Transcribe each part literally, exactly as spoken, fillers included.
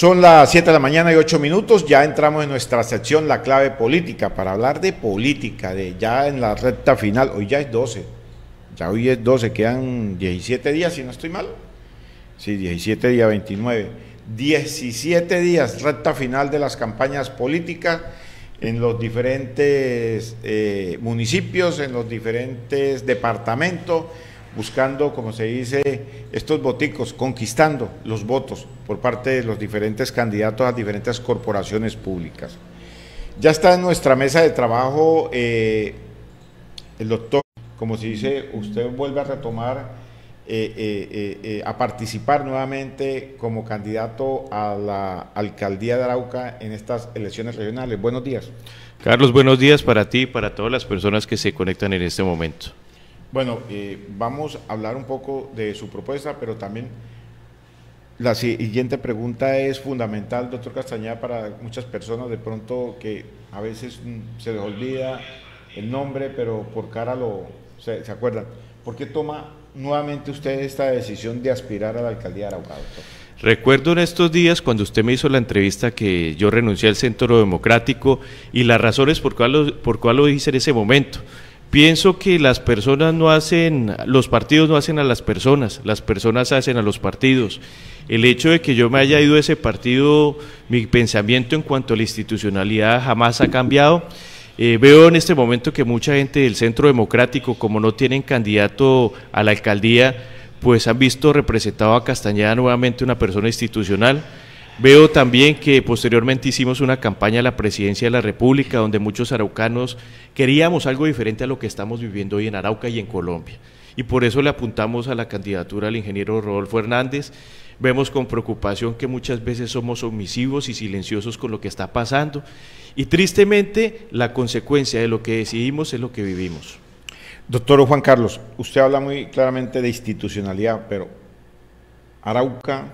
Son las siete de la mañana y ocho minutos, ya entramos en nuestra sección La Clave Política, para hablar de política, de ya en la recta final. Hoy ya es doce, ya hoy es doce, quedan diecisiete días, si no estoy mal. Sí, diecisiete días, veintinueve. diecisiete días, recta final de las campañas políticas en los diferentes eh, municipios, en los diferentes departamentos, buscando, como se dice, estos voticos, conquistando los votos por parte de los diferentes candidatos a diferentes corporaciones públicas. Ya está en nuestra mesa de trabajo eh, el doctor, como se dice, usted vuelve a retomar, eh, eh, eh, eh, a participar nuevamente como candidato a la alcaldía de Arauca en estas elecciones regionales. Buenos días. Carlos, buenos días para ti y para todas las personas que se conectan en este momento. Bueno, eh, vamos a hablar un poco de su propuesta, pero también la siguiente pregunta es fundamental, doctor Castañeda, para muchas personas de pronto que a veces se les olvida el nombre, pero por cara lo se, se acuerdan. ¿Por qué toma nuevamente usted esta decisión de aspirar a la alcaldía de Arauca, doctor? Recuerdo en estos días cuando usted me hizo la entrevista que yo renuncié al Centro Democrático y las razones por cuál lo, por cuál lo hice en ese momento. Pienso que las personas no hacen, los partidos no hacen a las personas, las personas hacen a los partidos. El hecho de que yo me haya ido de ese partido, mi pensamiento en cuanto a la institucionalidad jamás ha cambiado. Eh, veo en este momento que mucha gente del Centro Democrático, como no tienen candidato a la alcaldía, pues han visto representado a Castañeda nuevamente una persona institucional. Veo también que posteriormente hicimos una campaña a la presidencia de la República donde muchos araucanos queríamos algo diferente a lo que estamos viviendo hoy en Arauca y en Colombia. Y por eso le apuntamos a la candidatura al ingeniero Rodolfo Hernández. Vemos con preocupación que muchas veces somos omisivos y silenciosos con lo que está pasando. Y tristemente la consecuencia de lo que decidimos es lo que vivimos. Doctor Juan Carlos, usted habla muy claramente de institucionalidad, pero Arauca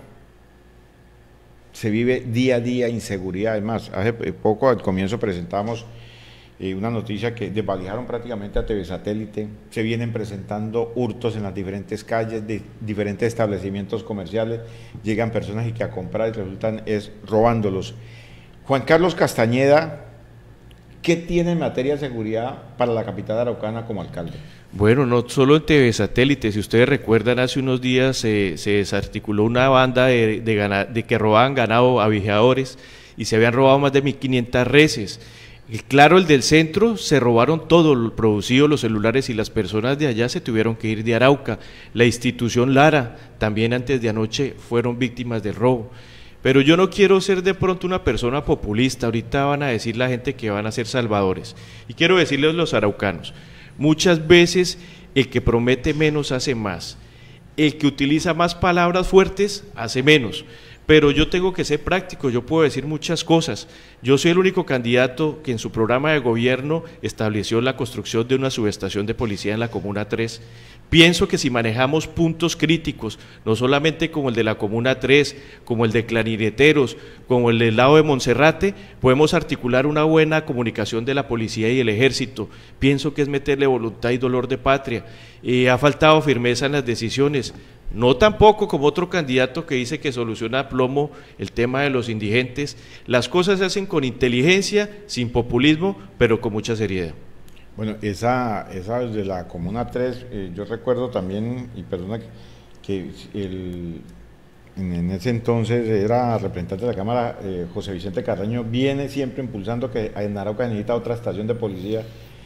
se vive día a día inseguridad. Además, hace poco al comienzo presentábamos eh, una noticia que desvalijaron prácticamente a T V Satélite, se vienen presentando hurtos en las diferentes calles de diferentes establecimientos comerciales, llegan personas y que a comprar y resultan es robándolos. Juan Carlos Castañeda, ¿qué tiene en materia de seguridad para la capital araucana como alcalde? Bueno, no solo en T V Satélite, si ustedes recuerdan, hace unos días eh, se desarticuló una banda de, de, gana, de que robaban ganado a vigiadores y se habían robado más de mil quinientas reses. Y claro, el del centro se robaron todo lo producido, los celulares, y las personas de allá se tuvieron que ir de Arauca. La institución Lara también antes de anoche fueron víctimas del robo. Pero yo no quiero ser de pronto una persona populista, ahorita van a decir la gente que van a ser salvadores. Y quiero decirles a los araucanos, muchas veces el que promete menos hace más, el que utiliza más palabras fuertes hace menos, pero yo tengo que ser práctico, yo puedo decir muchas cosas. Yo soy el único candidato que en su programa de gobierno estableció la construcción de una subestación de policía en la Comuna tres. Pienso que si manejamos puntos críticos, no solamente como el de la Comuna tres, como el de Clarineteros, como el del lado de Monserrate, podemos articular una buena comunicación de la policía y el ejército. Pienso que es meterle voluntad y dolor de patria. Eh, ha faltado firmeza en las decisiones. No tampoco como otro candidato que dice que soluciona a plomo el tema de los indigentes. Las cosas se hacen con inteligencia, sin populismo, pero con mucha seriedad. Bueno, esa, esa de la Comuna tres, eh, yo recuerdo también, y perdona que, que el, en, en ese entonces era representante de la Cámara, eh, José Vicente Carreño, viene siempre impulsando que en Arauca necesita otra estación de policía,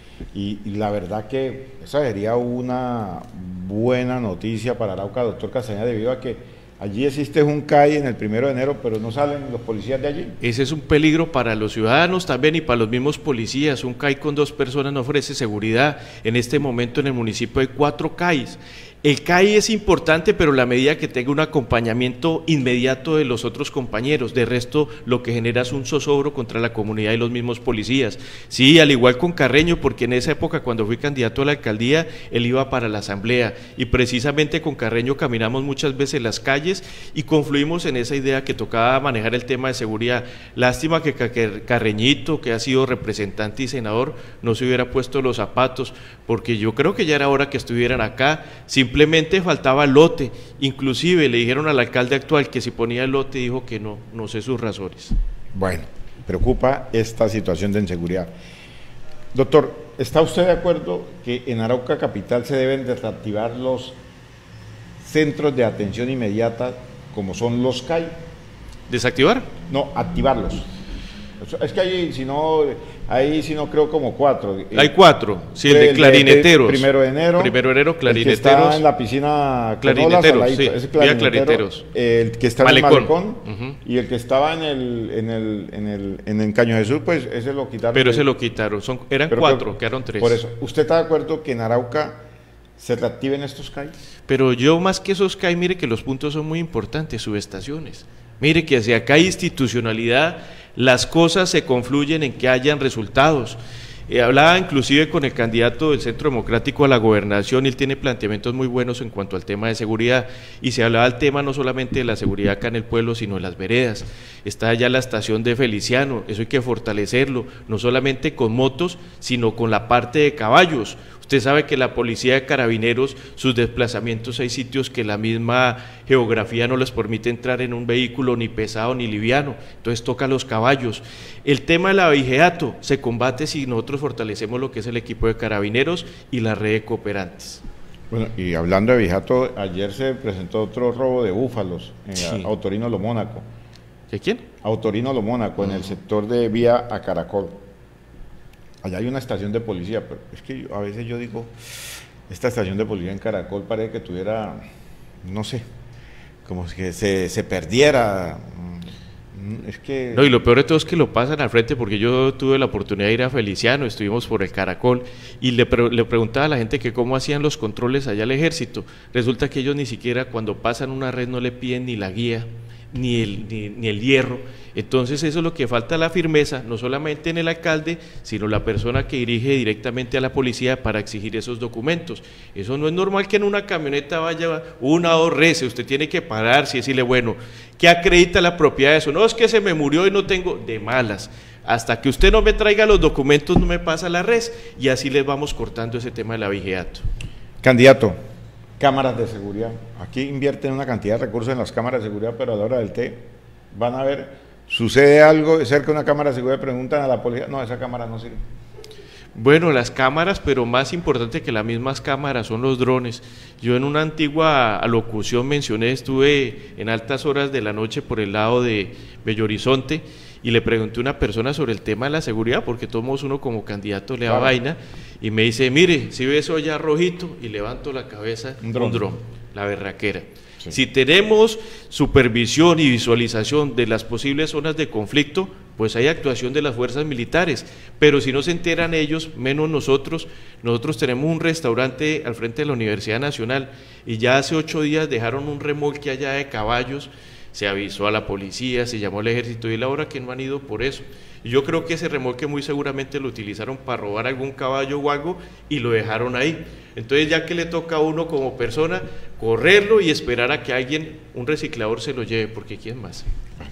y, y la verdad que esa sería una buena noticia para Arauca, doctor Castañeda, debido a que allí existe un C A I en el primero de enero, pero no salen los policías de allí. Ese es un peligro para los ciudadanos también y para los mismos policías. Un C A I con dos personas no ofrece seguridad. En este momento en el municipio hay cuatro C A Is. El C A I es importante, pero la medida que tenga un acompañamiento inmediato de los otros compañeros, de resto lo que genera es un zozobro contra la comunidad y los mismos policías. Sí, al igual con Carreño, porque en esa época cuando fui candidato a la alcaldía, él iba para la asamblea y precisamente con Carreño caminamos muchas veces las calles y confluimos en esa idea que tocaba manejar el tema de seguridad. Lástima que Carreñito, que ha sido representante y senador, no se hubiera puesto los zapatos, porque yo creo que ya era hora que estuvieran acá, sin simplemente faltaba el lote, inclusive le dijeron al alcalde actual que si ponía el lote, dijo que no, no sé sus razones. Bueno, preocupa esta situación de inseguridad. Doctor, ¿está usted de acuerdo que en Arauca Capital se deben de reactivar los centros de atención inmediata como son los C A I? ¿Desactivar? No, activarlos. Es que ahí, si no, ahí si no creo como cuatro. Hay cuatro, sí, el de el clarineteros. De primero de enero. Primero de enero, clarineteros. El que está en la piscina clarineteros, sí, ese clarinetero, clarineteros. El que está Malecón. en el Malecón. Uh-huh. Y el que estaba en el, en el, en el, en el Caño Jesús, pues ese lo quitaron. Pero ese lo quitaron, Son, eran Pero cuatro, creo, quedaron tres. Por eso, ¿usted está de acuerdo que en Arauca se reactiven estos C A I? Pero yo más que esos C A I, mire que los puntos son muy importantes, subestaciones. Mire que si acá hay institucionalidad, las cosas se confluyen en que hayan resultados. Eh, hablaba inclusive con el candidato del Centro Democrático a la gobernación y él tiene planteamientos muy buenos en cuanto al tema de seguridad, y se hablaba del tema no solamente de la seguridad acá en el pueblo, sino en las veredas. Está allá la estación de Feliciano, eso hay que fortalecerlo, no solamente con motos, sino con la parte de caballos. Usted sabe que la policía de carabineros, sus desplazamientos, hay sitios que la misma geografía no les permite entrar en un vehículo ni pesado ni liviano, entonces toca los caballos. El tema del abigeato se combate si nosotros fortalecemos lo que es el equipo de carabineros y la red de cooperantes. Bueno, y hablando de abigeato, ayer se presentó otro robo de búfalos en sí. Autorino Lo Mónaco. ¿De quién? Autorino Lo Mónaco, uh-huh. en el sector de vía a Caracol. Allá hay una estación de policía, pero es que yo, a veces yo digo, esta estación de policía en Caracol parece que tuviera, no sé, como que se, se perdiera. Es que... No, y lo peor de todo es que lo pasan al frente, porque yo tuve la oportunidad de ir a Feliciano, estuvimos por el Caracol, y le, pre le preguntaba a la gente que cómo hacían los controles allá al ejército. Resulta que ellos ni siquiera cuando pasan una red no le piden ni la guía, ni el, ni, ni el hierro. Entonces eso es lo que falta, la firmeza, no solamente en el alcalde, sino la persona que dirige directamente a la policía para exigir esos documentos. Eso no es normal que en una camioneta vaya una o dos reses, usted tiene que pararse y decirle, bueno, ¿qué acredita la propiedad de eso? No, es que se me murió y no tengo, de malas. Hasta que usted no me traiga los documentos no me pasa la res, y así les vamos cortando ese tema del abigeato. Candidato, cámaras de seguridad. Aquí invierten una cantidad de recursos en las cámaras de seguridad, pero a la hora del té van a ver, sucede algo cerca de una cámara de seguridad, preguntan a la policía, no, esa cámara no sirve. Bueno, las cámaras, pero más importante que las mismas cámaras son los drones. Yo en una antigua alocución mencioné, estuve en altas horas de la noche por el lado de Bello Horizonte y le pregunté a una persona sobre el tema de la seguridad, porque todos uno como candidato le da claro. vaina, y me dice, mire, si ve eso allá rojito, y levanto la cabeza, un dron, un dron la berraquera. Sí. Si tenemos supervisión y visualización de las posibles zonas de conflicto, pues hay actuación de las fuerzas militares, pero si no se enteran ellos, menos nosotros. Nosotros tenemos un restaurante al frente de la Universidad Nacional y ya hace ocho días dejaron un remolque allá de caballos, se avisó a la policía, se llamó al ejército y la hora que no han ido por eso. Y yo creo que ese remolque muy seguramente lo utilizaron para robar algún caballo o algo y lo dejaron ahí. Entonces ya que le toca a uno como persona correrlo y esperar a que alguien, un reciclador se lo lleve, porque ¿quién más?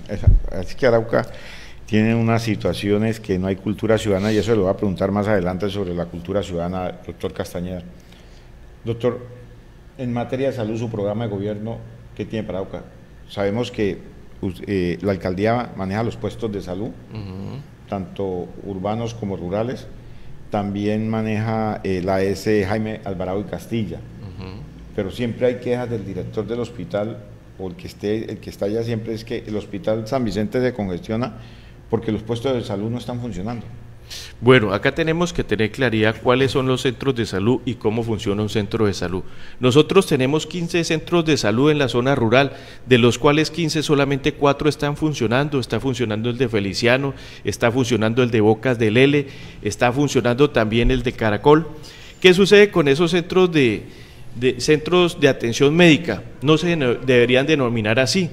Es que Arauca tiene unas situaciones que no hay cultura ciudadana, y eso lo voy a preguntar más adelante sobre la cultura ciudadana, doctor Castañeda. Doctor, en materia de salud, su programa de gobierno, ¿qué tiene para Arauca? Sabemos que eh, la alcaldía maneja los puestos de salud, uh-huh. tanto urbanos como rurales, también maneja eh, la A S Jaime Alvarado y Castilla, uh-huh. pero siempre hay quejas del director del hospital, o el que, esté, el que está allá siempre, es que el hospital San Vicente se congestiona porque los puestos de salud no están funcionando. Bueno, acá tenemos que tener claridad cuáles son los centros de salud y cómo funciona un centro de salud. Nosotros tenemos quince centros de salud en la zona rural, de los cuales quince solamente cuatro están funcionando. Está funcionando el de Feliciano, está funcionando el de Bocas del Lele, está funcionando también el de Caracol. ¿Qué sucede con esos centros de, de, centros de atención médica? No se deberían denominar así.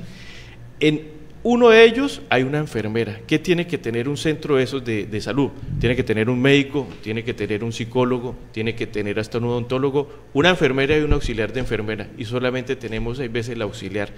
En uno de ellos hay una enfermera. ¿Qué tiene que tener un centro de esos de, de salud? Tiene que tener un médico, tiene que tener un psicólogo, tiene que tener hasta un odontólogo, una enfermera y un auxiliar de enfermera, y solamente tenemos seis veces el auxiliar.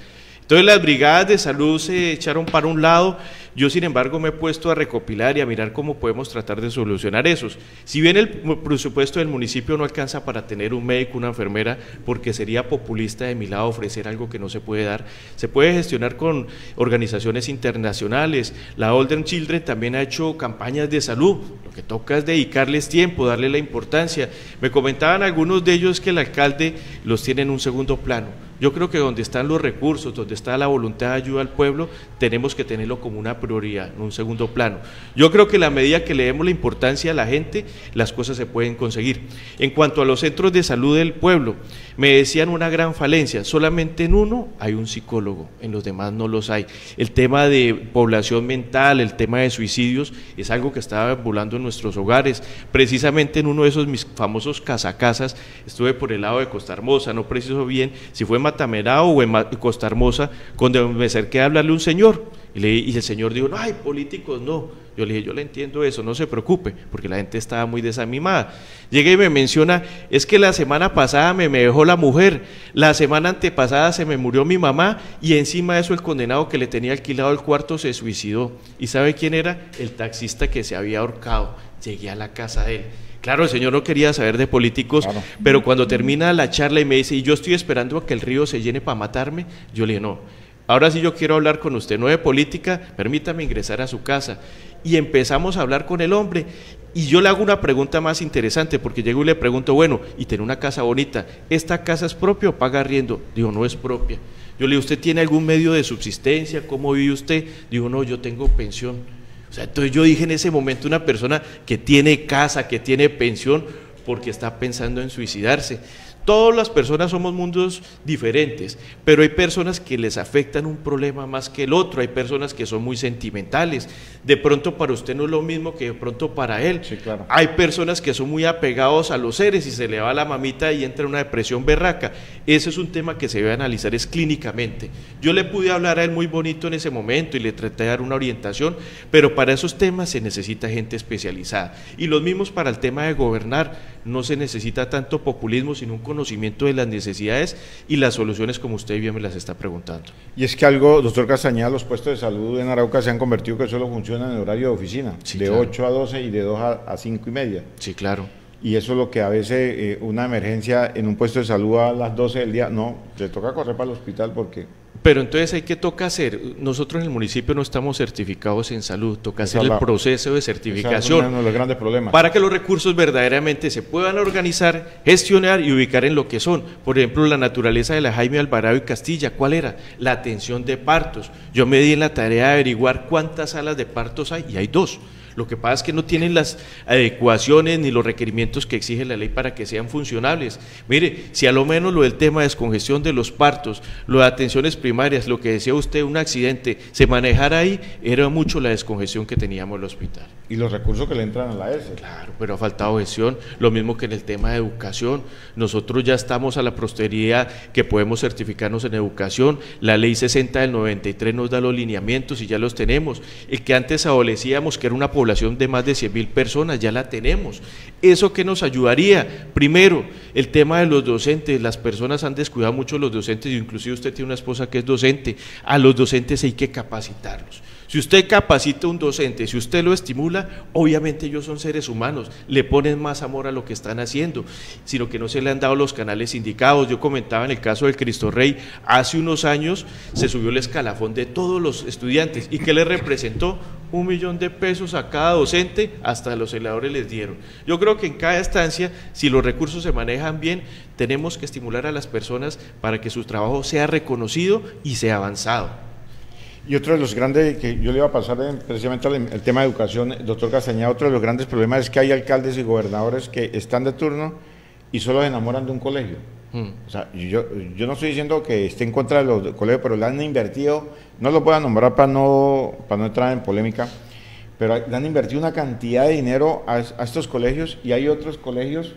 Entonces las brigadas de salud se echaron para un lado. Yo, sin embargo, me he puesto a recopilar y a mirar cómo podemos tratar de solucionar esos. Si bien el presupuesto del municipio no alcanza para tener un médico, una enfermera, porque sería populista de mi lado ofrecer algo que no se puede dar, se puede gestionar con organizaciones internacionales. La Olden Children también ha hecho campañas de salud. Lo que toca es dedicarles tiempo, darle la importancia. Me comentaban algunos de ellos que el alcalde los tiene en un segundo plano. Yo creo que donde están los recursos, donde está la voluntad de ayuda al pueblo, tenemos que tenerlo como una prioridad, en un segundo plano. Yo creo que a la medida que le demos la importancia a la gente, las cosas se pueden conseguir. En cuanto a los centros de salud del pueblo, me decían una gran falencia, solamente en uno hay un psicólogo, en los demás no los hay. El tema de población mental, el tema de suicidios, es algo que estaba volando en nuestros hogares. Precisamente en uno de esos mis famosos casacasas, estuve por el lado de Costa Hermosa, no preciso bien si fue Matamelao o en Costa Hermosa, cuando me acerqué a hablarle a un señor, y, le, y el señor dijo, no hay políticos, no. Yo le dije, yo le entiendo eso, no se preocupe, porque la gente estaba muy desanimada. Llega y me menciona, es que la semana pasada me, me dejó la mujer, la semana antepasada se me murió mi mamá, y encima de eso el condenado que le tenía alquilado el cuarto se suicidó. ¿Y sabe quién era? El taxista que se había ahorcado. Llegué a la casa de él. Claro, el señor no quería saber de políticos, claro, pero cuando termina la charla y me dice, y yo estoy esperando a que el río se llene para matarme, yo le dije, no, ahora sí yo quiero hablar con usted, no de política, permítame ingresar a su casa. Y empezamos a hablar con el hombre, y yo le hago una pregunta más interesante, porque llego y le pregunto, bueno, y tiene una casa bonita, ¿esta casa es propia o paga arriendo? Digo, no es propia. Yo le digo, ¿usted tiene algún medio de subsistencia? ¿Cómo vive usted? Digo, no, yo tengo pensión. O sea, entonces yo dije en ese momento, una persona que tiene casa, que tiene pensión, porque está pensando en suicidarse. Todas las personas somos mundos diferentes, pero hay personas que les afectan un problema más que el otro, hay personas que son muy sentimentales, de pronto para usted no es lo mismo que de pronto para él. Sí, claro. Hay personas que son muy apegados a los seres y se le va la mamita y entra en una depresión berraca. Ese es un tema que se debe analizar es clínicamente. Yo le pude hablar a él muy bonito en ese momento y le traté de dar una orientación, pero para esos temas se necesita gente especializada. Y los mismos para el tema de gobernar, no se necesita tanto populismo, sino un conocimiento de las necesidades y las soluciones como usted bien me las está preguntando. Y es que algo, doctor Castañeda, los puestos de salud en Arauca se han convertido que solo funcionan en horario de oficina, sí, de claro. ocho a doce y de dos a cinco y media. Sí, claro. Y eso es lo que a veces eh, una emergencia en un puesto de salud a las doce del día, no, le toca correr para el hospital porque... Pero entonces, ¿hay qué toca hacer? Nosotros en el municipio no estamos certificados en salud, toca hacer el proceso de certificación. Es uno de los grandes problemas. Para que los recursos verdaderamente se puedan organizar, gestionar y ubicar en lo que son. Por ejemplo, la naturaleza de la Jaime Alvarado y Castilla, ¿cuál era? La atención de partos. Yo me di en la tarea de averiguar cuántas salas de partos hay, y hay dos. Lo que pasa es que no tienen las adecuaciones ni los requerimientos que exige la ley para que sean funcionables. Mire, si a lo menos lo del tema de descongestión de los partos, lo de atenciones primarias, lo que decía usted, un accidente, se manejara ahí, era mucho la descongestión que teníamos en el hospital. Y los recursos que le entran a la E S E. Claro, pero ha faltado gestión, lo mismo que en el tema de educación. Nosotros ya estamos a la posteridad que podemos certificarnos en educación, la ley sesenta del noventa y tres nos da los lineamientos y ya los tenemos. El que antes adolecíamos, que era una población de más de cien mil personas, ya la tenemos. ¿Eso qué nos ayudaría? Primero, el tema de los docentes, las personas han descuidado mucho los docentes, inclusive usted tiene una esposa que es docente, a los docentes hay que capacitarlos. Si usted capacita a un docente, si usted lo estimula, obviamente ellos son seres humanos, le ponen más amor a lo que están haciendo, sino que no se le han dado los canales indicados. Yo comentaba en el caso del Cristo Rey, hace unos años se subió el escalafón de todos los estudiantes, ¿y qué le representó? Un millón de pesos a cada docente, hasta los celadores les dieron. Yo creo que en cada estancia, si los recursos se manejan bien, tenemos que estimular a las personas para que su trabajo sea reconocido y sea avanzado. Y otro de los grandes, que yo le iba a pasar precisamente el tema de educación, doctor Castañeda, otro de los grandes problemas es que hay alcaldes y gobernadores que están de turno y solo se enamoran de un colegio. Hmm. O sea, yo, yo no estoy diciendo que esté en contra de los colegios, pero le han invertido, no los voy a nombrar para no, para no entrar en polémica, pero le han invertido una cantidad de dinero a, a estos colegios, y hay otros colegios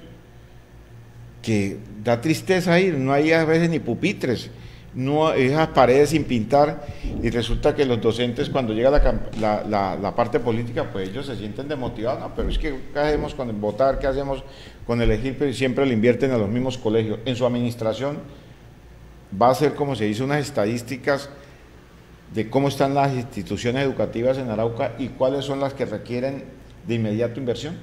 que da tristeza ir, no hay a veces ni pupitres, no, esas paredes sin pintar, y resulta que los docentes, cuando llega la, la, la, la parte política, pues ellos se sienten desmotivados. No, pero es que ¿qué hacemos con el votar? ¿Qué hacemos con elegir? Pero siempre le invierten a los mismos colegios. En su administración, va a hacer, como se dice, unas estadísticas de cómo están las instituciones educativas en Arauca y cuáles son las que requieren de inmediato inversión.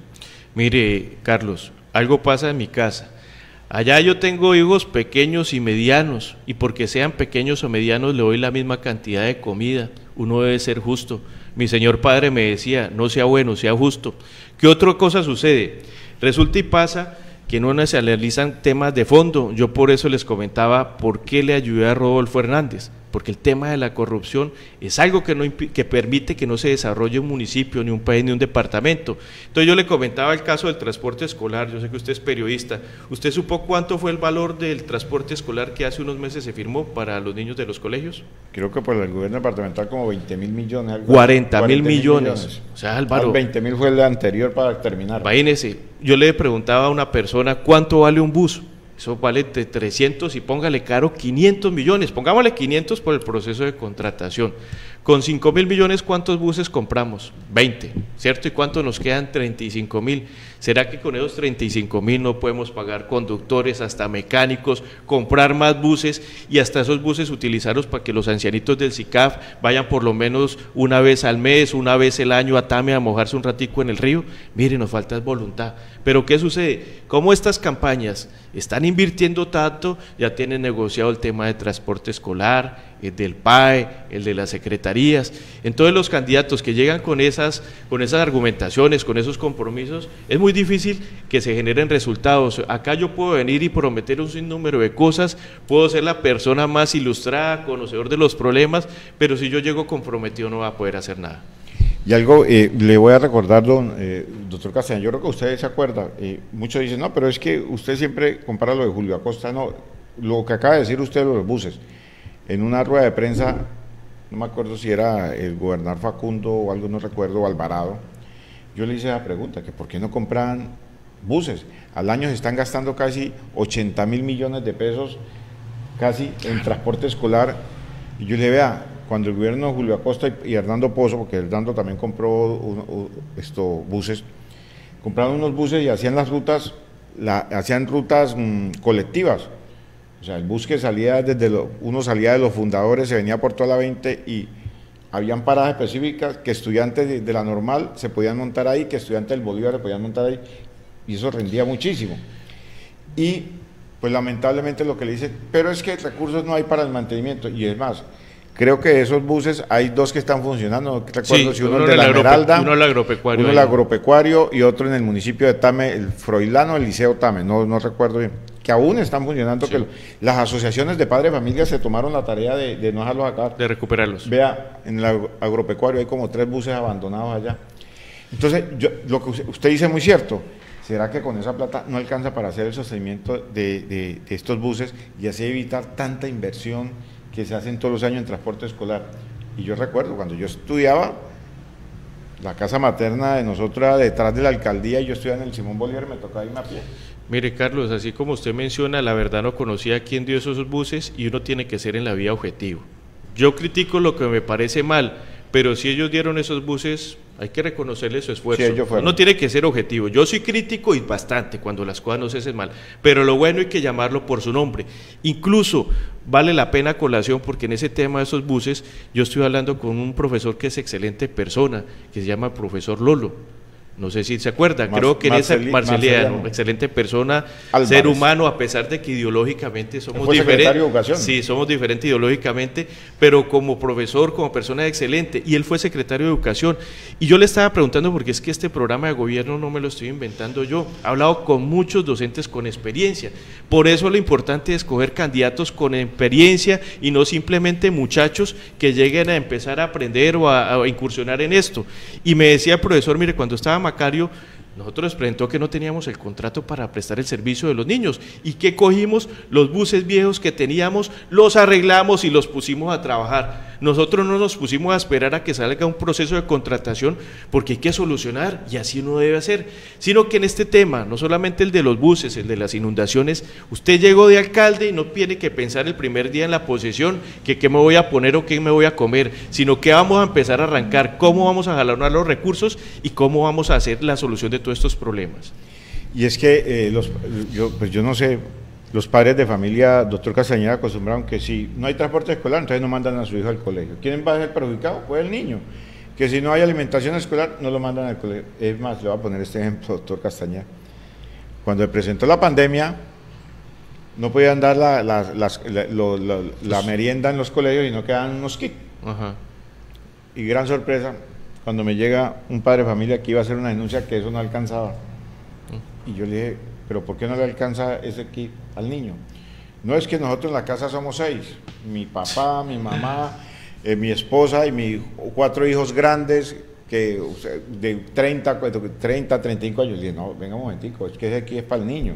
Mire, Carlos, algo pasa en mi casa. Allá yo tengo hijos pequeños y medianos, y porque sean pequeños o medianos le doy la misma cantidad de comida. Uno debe ser justo. Mi señor padre me decía, no sea bueno, sea justo. ¿Qué otra cosa sucede? Resulta y pasa que no se analizan temas de fondo. Yo por eso les comentaba por qué le ayudé a Rodolfo Hernández, porque el tema de la corrupción es algo que, no, que permite que no se desarrolle un municipio, ni un país, ni un departamento. Entonces yo le comentaba el caso del transporte escolar. Yo sé que usted es periodista. ¿Usted supo cuánto fue el valor del transporte escolar que hace unos meses se firmó para los niños de los colegios? Creo que por el gobierno departamental como veinte mil millones. Algo cuarenta mil millones. millones. O sea, Álvaro. veinte mil fue el anterior para terminar. Imagínese, yo le preguntaba a una persona cuánto vale un bus. Eso vale de trescientos y póngale caro quinientos millones, pongámosle quinientos por el proceso de contratación. Con cinco mil millones, ¿cuántos buses compramos? veinte, ¿cierto? ¿Y cuánto nos quedan? treinta y cinco mil. ¿Será que con esos treinta y cinco mil no podemos pagar conductores, hasta mecánicos, comprar más buses y hasta esos buses utilizarlos para que los ancianitos del SICAF vayan por lo menos una vez al mes, una vez el año a Tame a mojarse un ratico en el río? Mire, nos falta voluntad. Pero ¿qué sucede? Como estas campañas están invirtiendo tanto, ya tienen negociado el tema de transporte escolar, el del P A E, el de las secretarías. Entonces los candidatos que llegan con esas, con esas argumentaciones, con esos compromisos, es muy difícil que se generen resultados. Acá yo puedo venir y prometer un sinnúmero de cosas, puedo ser la persona más ilustrada, conocedor de los problemas, pero si yo llego comprometido no va a poder hacer nada. Y algo, eh, le voy a recordar, don, eh, doctor Castellán, yo creo que usted se acuerda, eh, muchos dicen, no, pero es que usted siempre compara lo de Julio Acosta, no, lo que acaba de decir usted de los buses. En una rueda de prensa, no me acuerdo si era el gobernador Facundo o algo, no recuerdo, Alvarado, yo le hice la pregunta, que por qué no compraban buses. Al año se están gastando casi ochenta mil millones de pesos, casi en transporte escolar, y yo le vea, cuando el gobierno de Julio Acosta y, y Hernando Pozo, porque Hernando también compró un, un, esto, buses, compraron unos buses y hacían las rutas, la, hacían rutas mmm, colectivas. O sea, el bus que salía desde, lo, uno salía de los fundadores, se venía por toda la veinte y habían paradas específicas que estudiantes de, de la normal se podían montar ahí, que estudiantes del Bolívar se podían montar ahí, y eso rendía muchísimo. Y pues lamentablemente lo que le dice, pero es que recursos no hay para el mantenimiento, y es más, creo que de esos buses hay dos que están funcionando, no recuerdo sí, si uno, uno es de la Esmeralda, uno el agropecuario, uno el agropecuario y otro en el municipio de Tame, el Froilano, el Liceo Tame, no, no recuerdo bien, que aún están funcionando, sí. Que lo, las asociaciones de padres de familia se tomaron la tarea de, de no dejarlos acá. De recuperarlos. Vea, en el agropecuario hay como tres buses abandonados allá. Entonces, yo, lo que usted dice es muy cierto. ¿Será que con esa plata no alcanza para hacer el sostenimiento de, de, de estos buses y así evitar tanta inversión que se hacen todos los años en transporte escolar? Y yo recuerdo, cuando yo estudiaba, la casa materna de nosotros era detrás de la alcaldía y yo estudiaba en el Simón Bolívar y me tocaba irme a pie. Mire, Carlos, así como usted menciona, la verdad no conocía quién dio esos buses y uno tiene que ser en la vida objetivo. Yo critico lo que me parece mal, pero si ellos dieron esos buses, hay que reconocerles su esfuerzo. Sí, uno tiene que ser objetivo. Yo soy crítico y bastante cuando las cosas no se hacen mal, pero lo bueno hay que llamarlo por su nombre. Incluso vale la pena colación porque en ese tema de esos buses yo estoy hablando con un profesor que es excelente persona, que se llama profesor Lolo. No sé si se acuerda, Mar creo que en esa Marceliano, excelente persona, Álvarez. Ser humano, a pesar de que ideológicamente somos diferentes. Sí, somos diferentes ideológicamente, pero como profesor, como persona excelente, y él fue secretario de Educación. Y yo le estaba preguntando, porque es que este programa de gobierno no me lo estoy inventando yo, he hablado con muchos docentes con experiencia, por eso lo importante es escoger candidatos con experiencia y no simplemente muchachos que lleguen a empezar a aprender o a, a incursionar en esto. Y me decía el profesor, mire, cuando estaba Macario, nosotros les presentó que no teníamos el contrato para prestar el servicio de los niños y que cogimos los buses viejos que teníamos, los arreglamos y los pusimos a trabajar. Nosotros no nos pusimos a esperar a que salga un proceso de contratación porque hay que solucionar y así uno debe hacer, sino que en este tema, no solamente el de los buses, el de las inundaciones, usted llegó de alcalde y no tiene que pensar el primer día en la posesión que qué me voy a poner o qué me voy a comer, sino que vamos a empezar a arrancar, cómo vamos a jalar los recursos y cómo vamos a hacer la solución de todos estos problemas. Y es que eh, los, yo, pues yo no sé, Los padres de familia, doctor Castañeda, acostumbraron que si no hay transporte escolar, entonces no mandan a su hijo al colegio. ¿Quién va a ser perjudicado? Pues el niño. Que si no hay alimentación escolar, no lo mandan al colegio. Es más, le voy a poner este ejemplo, doctor Castañeda. Cuando se presentó la pandemia, no podían dar la, la, las, la, lo, lo, la merienda en los colegios y no quedaban unos kits. Ajá. Y gran sorpresa, cuando me llega un padre de familia que iba a hacer una denuncia que eso no alcanzaba. Y yo le dije, ¿pero por qué no le alcanza ese kit al niño? No, es que nosotros en la casa somos seis, mi papá, mi mamá, eh, mi esposa y mis cuatro hijos grandes, que o sea, de treinta, treinta, treinta y cinco años. Le dije, no, venga un momentico, es que ese aquí es para el niño,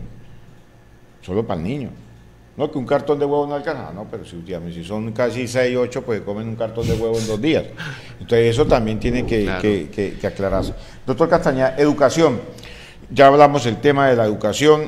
solo para el niño. No, que un cartón de huevo no alcanza, no, pero si, dígame, si son casi seis, ocho, pues comen un cartón de huevo en dos días. Entonces eso también tiene que, claro. que, que, que aclararse. Doctor Castañeda, educación. Ya hablamos del tema de la educación,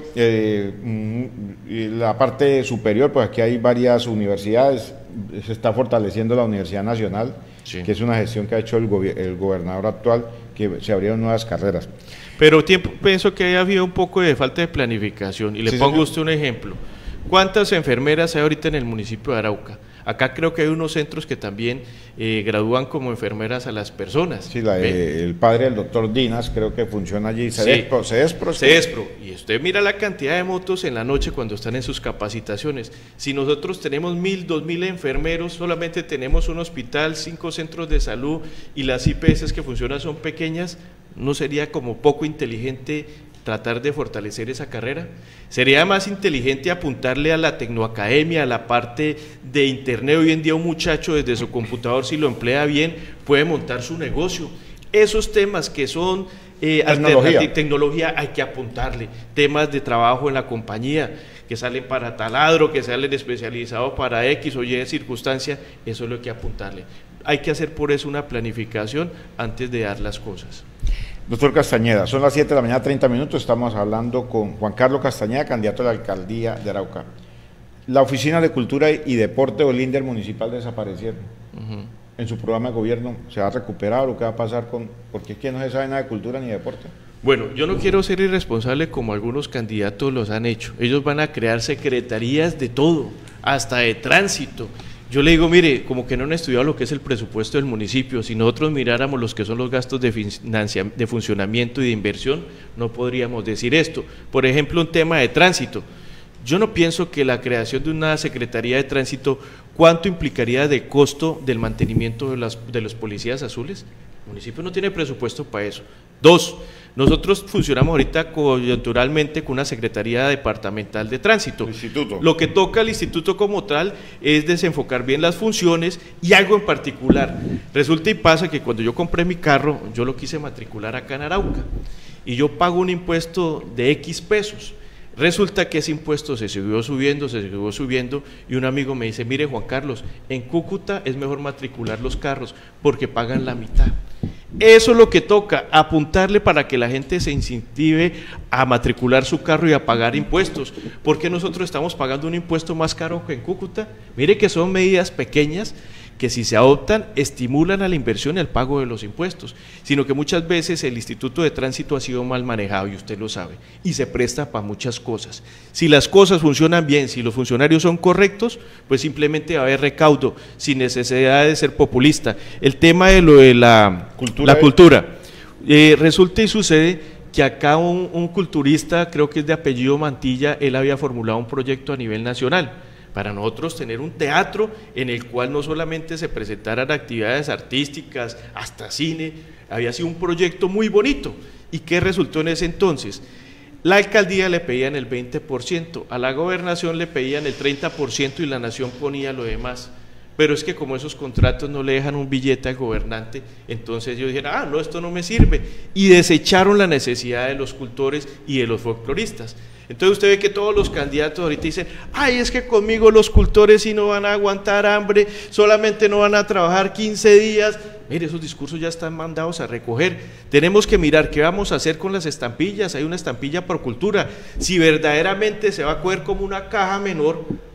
eh, la parte superior, pues aquí hay varias universidades, se está fortaleciendo la Universidad Nacional, sí. que es una gestión que ha hecho el, go el gobernador actual, que se abrieron nuevas carreras. Pero tiempo, pienso que haya habido un poco de falta de planificación, y le sí, pongo a usted un ejemplo. ¿Cuántas enfermeras hay ahorita en el municipio de Arauca? Acá creo que hay unos centros que también eh, gradúan como enfermeras a las personas. Sí, la, eh, el padre del doctor Dinas creo que funciona allí, Cedespro. Sí, Cedespro, Cedespro. Y usted mira la cantidad de motos en la noche cuando están en sus capacitaciones. Si nosotros tenemos mil, dos mil enfermeros, solamente tenemos un hospital, cinco centros de salud y las I P S que funcionan son pequeñas, ¿no sería como poco inteligente tratar de fortalecer esa carrera? Sería más inteligente apuntarle a la tecnoacademia, a la parte de internet. Hoy en día un muchacho desde su computador, si lo emplea bien, puede montar su negocio. Esos temas que son eh, tecnología. tecnología hay que apuntarle. Temas de trabajo en la compañía, que salen para taladro, que salen especializados para X o Y circunstancia, eso es lo que hay que apuntarle. Hay que hacer por eso una planificación antes de dar las cosas. Doctor Castañeda, son las siete de la mañana, treinta minutos, estamos hablando con Juan Carlos Castañeda, candidato a la alcaldía de Arauca. La Oficina de Cultura y Deporte o el INDER municipal desaparecieron. Uh-huh. En su programa de gobierno, ¿se va a recuperar o qué va a pasar con...? Porque es que no se sabe nada de cultura ni de deporte. Bueno, yo no quiero ser irresponsable como algunos candidatos los han hecho. Ellos van a crear secretarías de todo, hasta de tránsito. Yo le digo, mire, como que no han estudiado lo que es el presupuesto del municipio. Si nosotros miráramos los que son los gastos de, de funcionamiento y de inversión, no podríamos decir esto. Por ejemplo, un tema de tránsito. Yo no pienso que la creación de una Secretaría de Tránsito, ¿cuánto implicaría de costo del mantenimiento de, las, de los policías azules? El municipio no tiene presupuesto para eso. Dos, nosotros funcionamos ahorita coyunturalmente con una Secretaría Departamental de Tránsito. Instituto. Lo que toca al instituto como tal es desenfocar bien las funciones y algo en particular. Resulta y pasa que cuando yo compré mi carro, yo lo quise matricular acá en Arauca y yo pago un impuesto de X pesos. Resulta que ese impuesto se siguió subiendo, se siguió subiendo y un amigo me dice, mire Juan Carlos, en Cúcuta es mejor matricular los carros porque pagan la mitad. Eso es lo que toca, apuntarle para que la gente se incentive a matricular su carro y a pagar impuestos. ¿Por qué nosotros estamos pagando un impuesto más caro que en Cúcuta? Mire que son medidas pequeñas que si se adoptan estimulan a la inversión y al pago de los impuestos, sino que muchas veces el Instituto de Tránsito ha sido mal manejado y usted lo sabe, y se presta para muchas cosas. Si las cosas funcionan bien, si los funcionarios son correctos, pues simplemente va a haber recaudo, sin necesidad de ser populista. El tema de lo de la cultura, la cultura eh, resulta y sucede que acá un, un culturista, creo que es de apellido Mantilla, él había formulado un proyecto a nivel nacional, para nosotros tener un teatro en el cual no solamente se presentaran actividades artísticas, hasta cine, había sido un proyecto muy bonito. ¿Y qué resultó en ese entonces? La alcaldía le pedían el veinte por ciento, a la gobernación le pedían el treinta por ciento y la nación ponía lo demás. Pero es que como esos contratos no le dejan un billete al gobernante, entonces ellos dijeron, ah, no, esto no me sirve, y desecharon la necesidad de los cultores y de los folcloristas. Entonces usted ve que todos los candidatos ahorita dicen, ay, es que conmigo los cultores sí no van a aguantar hambre, solamente no van a trabajar quince días. Mire, esos discursos ya están mandados a recoger. Tenemos que mirar qué vamos a hacer con las estampillas. Hay una estampilla por cultura. Si verdaderamente se va a coger como una caja menor,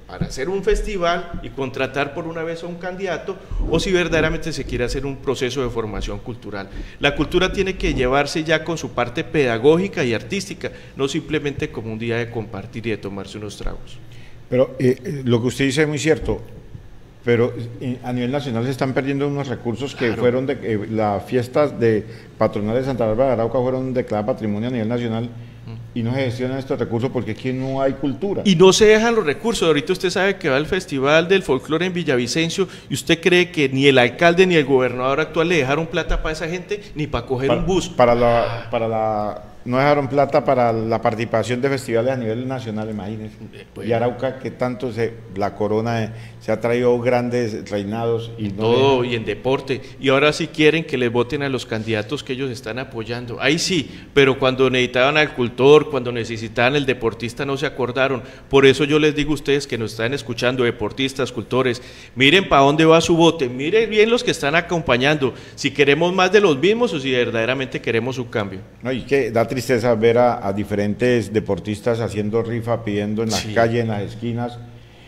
para hacer un festival y contratar por una vez a un candidato, o si verdaderamente se quiere hacer un proceso de formación cultural. La cultura tiene que llevarse ya con su parte pedagógica y artística, no simplemente como un día de compartir y de tomarse unos tragos. Pero eh, lo que usted dice es muy cierto, pero eh, a nivel nacional se están perdiendo unos recursos que claro. fueron, de, eh, las fiestas de patronales de Santa Bárbara de Arauca fueron declaradas patrimonio a nivel nacional, y no se gestionan estos recursos porque aquí no hay cultura. Y no se dejan los recursos. Ahorita usted sabe que va al Festival del Folclore en Villavicencio y usted cree que ni el alcalde ni el gobernador actual le dejaron plata para esa gente ni para coger para, un bus. Para la, para la, no dejaron plata para la participación de festivales a nivel nacional, imagínense. Bueno. Y Arauca, que tanto se, la corona eh, se ha traído grandes reinados. Y en no todo dejan. Y en deporte. Y ahora sí quieren que les voten a los candidatos que ellos están apoyando. Ahí sí, pero cuando necesitaban al cultor, cuando necesitaban el deportista no se acordaron. Por eso yo les digo a ustedes que nos están escuchando, deportistas, cultores, miren para dónde va su vote, miren bien los que están acompañando, si queremos más de los mismos o si verdaderamente queremos un cambio. No, y que da tristeza ver a, a diferentes deportistas haciendo rifa, pidiendo en las sí. calles, en las esquinas.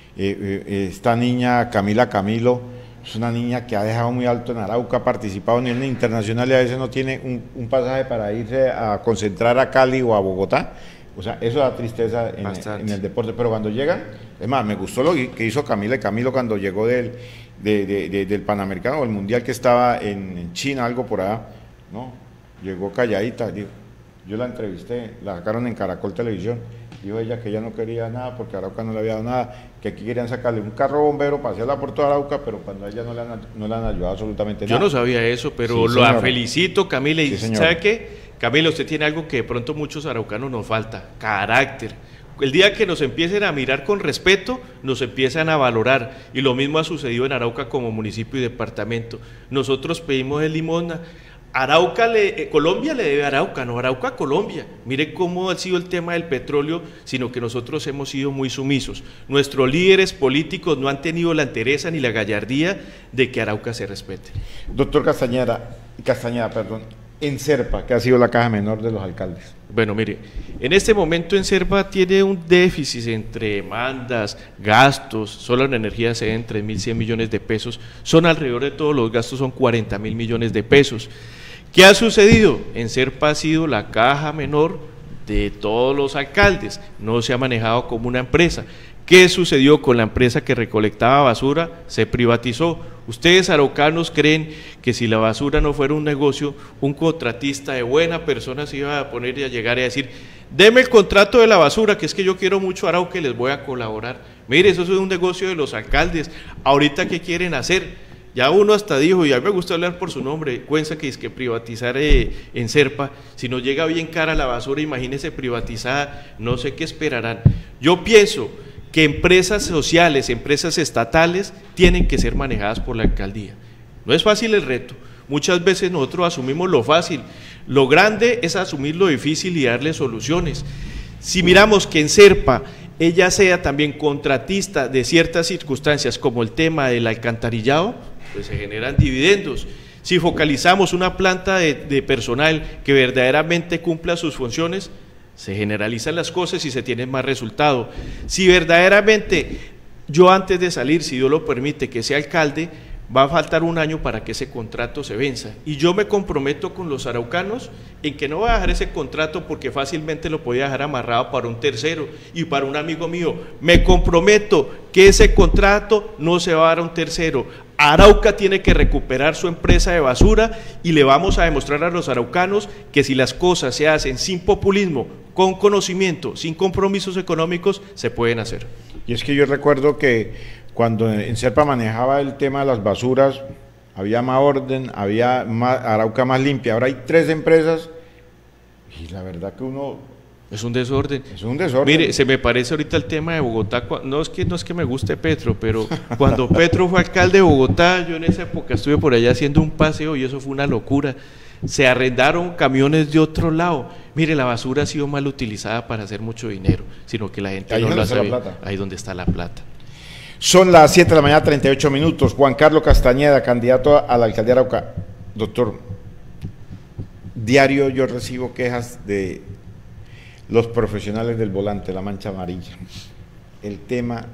Eh, eh, esta niña Camila Camilo es una niña que ha dejado muy alto en Arauca, ha participado en el internacional y a veces no tiene un, un pasaje para irse a concentrar a Cali o a Bogotá. O sea, eso da tristeza en, en el deporte, pero cuando llegan, es más, me gustó lo que hizo Camila y Camilo cuando llegó del, de, de, de, del Panamericano o el Mundial que estaba en, en China, algo por allá, ¿no? Llegó calladita, dijo, yo la entrevisté, la sacaron en Caracol Televisión, dijo ella que ella no quería nada porque Arauca no le había dado nada, que aquí querían sacarle un carro bombero para hacerla por toda Arauca, pero cuando a ella no le han, no le han ayudado absolutamente yo nada. Yo no sabía eso, pero sí, la felicito, Camila, y sí, ¿sabe qué? Camila, usted tiene algo que de pronto muchos araucanos nos falta, carácter. El día que nos empiecen a mirar con respeto, nos empiezan a valorar, y lo mismo ha sucedido en Arauca como municipio y departamento. Nosotros pedimos el limosna, Arauca le, eh, Colombia le debe a Arauca, no Arauca a Colombia. Mire cómo ha sido el tema del petróleo, sino que nosotros hemos sido muy sumisos. Nuestros líderes políticos no han tenido la entereza ni la gallardía de que Arauca se respete. Doctor Castañeda, Castañeda, perdón, en Serpa, que ha sido la caja menor de los alcaldes. Bueno, mire, en este momento en Serpa tiene un déficit entre demandas, gastos, solo en energía se den tres mil cien millones de pesos, son alrededor de todos los gastos, son cuarenta mil millones de pesos. ¿Qué ha sucedido? En Serpa ha sido la caja menor de todos los alcaldes, no se ha manejado como una empresa. ¿Qué sucedió con la empresa que recolectaba basura? Se privatizó. Ustedes araucanos creen que si la basura no fuera un negocio, un contratista de buena persona se iba a poner y a llegar y a decir, deme el contrato de la basura, que es que yo quiero mucho Arauca y les voy a colaborar. Mire, eso es un negocio de los alcaldes. Ahorita, ¿qué quieren hacer? Ya uno hasta dijo, y a mí me gusta hablar por su nombre, Cuenca, que es que privatizar eh, en Serpa, si nos llega bien cara la basura, imagínese privatizada, no sé qué esperarán. Yo pienso que empresas sociales, empresas estatales, tienen que ser manejadas por la alcaldía. No es fácil el reto, muchas veces nosotros asumimos lo fácil, lo grande es asumir lo difícil y darle soluciones. Si miramos que en Serpa ella sea también contratista de ciertas circunstancias como el tema del alcantarillado, pues se generan dividendos. Si focalizamos una planta de, de personal que verdaderamente cumpla sus funciones, se generalizan las cosas y se tiene más resultado. Si verdaderamente yo antes de salir, si Dios lo permite, que sea alcalde, va a faltar un año para que ese contrato se venza. Y yo me comprometo con los araucanos en que no voy a dejar ese contrato porque fácilmente lo podía dejar amarrado para un tercero y para un amigo mío. Me comprometo que ese contrato no se va a dar a un tercero. Arauca tiene que recuperar su empresa de basura y le vamos a demostrar a los araucanos que si las cosas se hacen sin populismo, con conocimiento, sin compromisos económicos, se pueden hacer. Y es que yo recuerdo que cuando en Serpa manejaba el tema de las basuras, había más orden, había más, Arauca más limpia. Ahora hay tres empresas y la verdad que uno... Es un desorden. Es un desorden. Mire, se me parece ahorita el tema de Bogotá. No es que no es que me guste Petro, pero cuando Petro fue alcalde de Bogotá, yo en esa época estuve por allá haciendo un paseo y eso fue una locura. Se arrendaron camiones de otro lado. Mire, la basura ha sido mal utilizada para hacer mucho dinero, sino que la gente ahí no lo sabe. La ahí donde está la plata. Son las siete de la mañana, treinta y ocho minutos. Juan Carlos Castañeda, candidato a la alcaldía de Arauca. Doctor, diario yo recibo quejas de los profesionales del volante, la mancha amarilla. El tema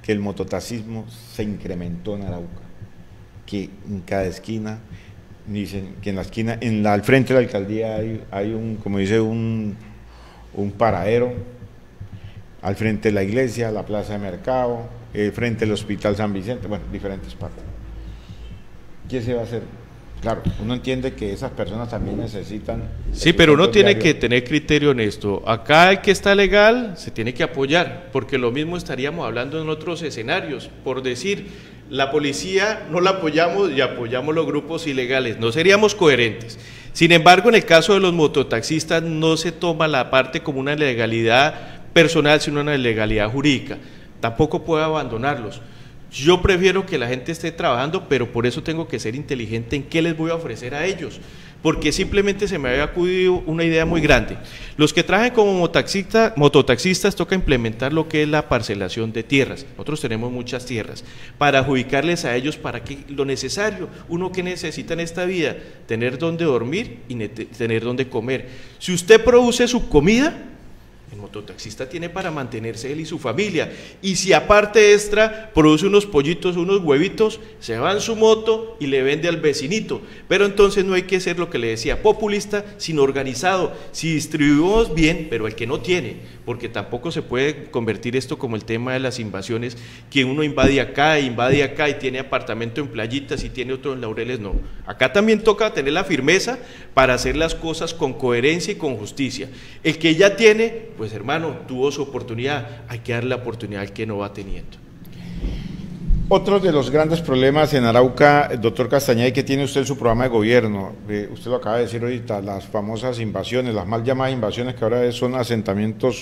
que el mototaxismo se incrementó en Arauca, que en cada esquina, dicen que en la esquina, en la, al frente de la alcaldía hay, hay un, como dice, un, un paradero, al frente de la iglesia, la plaza de mercado, eh, frente al hospital San Vicente, bueno, diferentes partes. ¿Qué se va a hacer? Claro, uno entiende que esas personas también necesitan... Sí, pero uno tiene diario. que tener criterio en esto. Acá el que está legal se tiene que apoyar, porque lo mismo estaríamos hablando en otros escenarios. Por decir, la policía no la apoyamos y apoyamos los grupos ilegales, no seríamos coherentes. Sin embargo, en el caso de los mototaxistas no se toma la parte como una legalidad personal, sino una legalidad jurídica. Tampoco puedo abandonarlos. Yo prefiero que la gente esté trabajando, pero por eso tengo que ser inteligente en qué les voy a ofrecer a ellos, porque simplemente se me había acudido una idea muy grande. Los que trabajan como mototaxista, mototaxistas toca implementar lo que es la parcelación de tierras. Nosotros tenemos muchas tierras, para adjudicarles a ellos para que lo necesario, uno que necesita en esta vida, tener donde dormir y tener donde comer. Si usted produce su comida, el mototaxista tiene para mantenerse él y su familia, y si aparte extra produce unos pollitos, unos huevitos, se va en su moto y le vende al vecinito. Pero entonces no hay que ser lo que le decía, populista, sino organizado. Si distribuimos bien, pero el que no tiene, porque tampoco se puede convertir esto como el tema de las invasiones, que uno invade acá, invade acá y tiene apartamento en Playitas y tiene otro en Laureles, no. Acá también toca tener la firmeza para hacer las cosas con coherencia y con justicia. El que ya tiene, pues hermano, tuvo su oportunidad, hay que darle la oportunidad al que no va teniendo. Otro de los grandes problemas en Arauca, doctor Castañeda, y que tiene usted en su programa de gobierno, eh, usted lo acaba de decir ahorita, las famosas invasiones, las mal llamadas invasiones que ahora son asentamientos.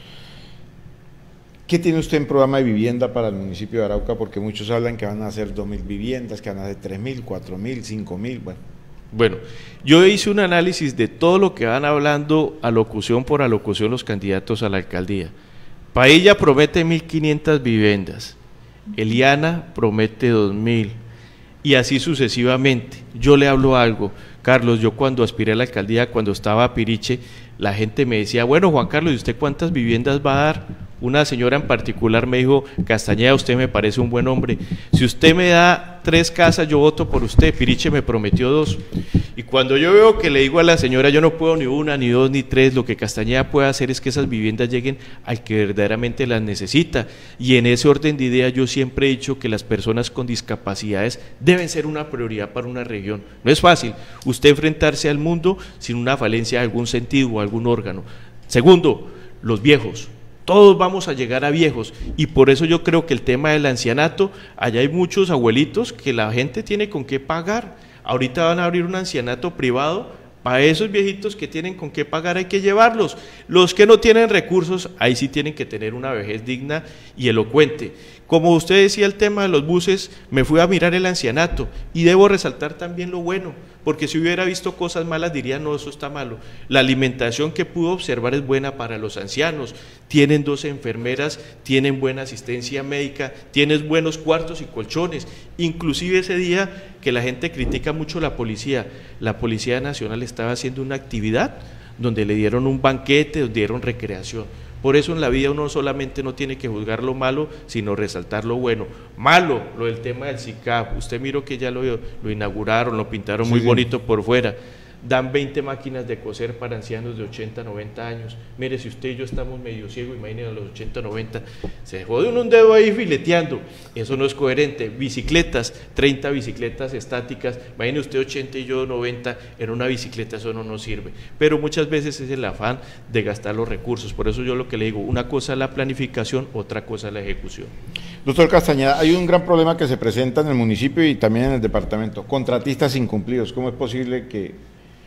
¿Qué tiene usted en programa de vivienda para el municipio de Arauca? Porque muchos hablan que van a hacer dos mil viviendas, que van a hacer tres mil, cuatro mil, cinco mil, bueno. Bueno, yo hice un análisis de todo lo que van hablando alocución por alocución los candidatos a la alcaldía. Pailla promete mil quinientas viviendas, Eliana promete dos mil, y así sucesivamente. Yo le hablo algo, Carlos, yo cuando aspiré a la alcaldía, cuando estaba a Piriche, la gente me decía, bueno, Juan Carlos, ¿y usted cuántas viviendas va a dar? Una señora en particular me dijo, Castañeda, usted me parece un buen hombre, si usted me da tres casas, yo voto por usted. Piriche me prometió dos, y cuando yo veo que le digo a la señora, yo no puedo ni una, ni dos, ni tres, lo que Castañeda puede hacer es que esas viviendas lleguen al que verdaderamente las necesita, y en ese orden de ideas yo siempre he dicho que las personas con discapacidades deben ser una prioridad para una región. No es fácil usted enfrentarse al mundo sin una falencia de algún sentido o algún órgano. Segundo, los viejos. Todos vamos a llegar a viejos, y por eso yo creo que el tema del ancianato, allá hay muchos abuelitos que la gente tiene con qué pagar. Ahorita van a abrir un ancianato privado, para esos viejitos que tienen con qué pagar hay que llevarlos. Los que no tienen recursos, ahí sí tienen que tener una vejez digna y elocuente. Como usted decía el tema de los buses, me fui a mirar el ancianato y debo resaltar también lo bueno, porque si hubiera visto cosas malas diría no, eso está malo. La alimentación que pude observar es buena para los ancianos, tienen dos enfermeras, tienen buena asistencia médica, tienen buenos cuartos y colchones. Inclusive ese día que la gente critica mucho la policía, la Policía Nacional estaba haciendo una actividad donde le dieron un banquete, donde dieron recreación. Por eso en la vida uno solamente no tiene que juzgar lo malo, sino resaltar lo bueno. Malo, lo del tema del S I C A P, usted miró que ya lo, lo inauguraron, lo pintaron muy sí, bonito sí. por fuera. Dan veinte máquinas de coser para ancianos de ochenta, noventa años. Mire, si usted y yo estamos medio ciegos, imagínense a los ochenta, noventa, se jode uno un dedo ahí fileteando. Eso no es coherente. Bicicletas, treinta bicicletas estáticas, imagine usted ochenta y yo noventa, en una bicicleta eso no nos sirve. Pero muchas veces es el afán de gastar los recursos. Por eso yo lo que le digo, una cosa es la planificación, otra cosa es la ejecución. Doctor Castañeda, hay un gran problema que se presenta en el municipio y también en el departamento, contratistas incumplidos. ¿Cómo es posible que